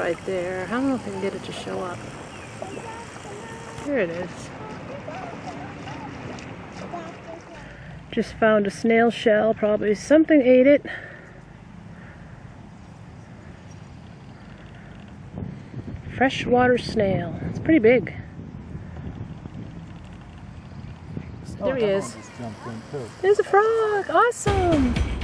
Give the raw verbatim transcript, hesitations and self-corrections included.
right there. I don't know if I can get it to show up. There it is. Just found a snail shell. Probably something ate it. Freshwater snail. It's pretty big. There he is. There's a frog. Awesome.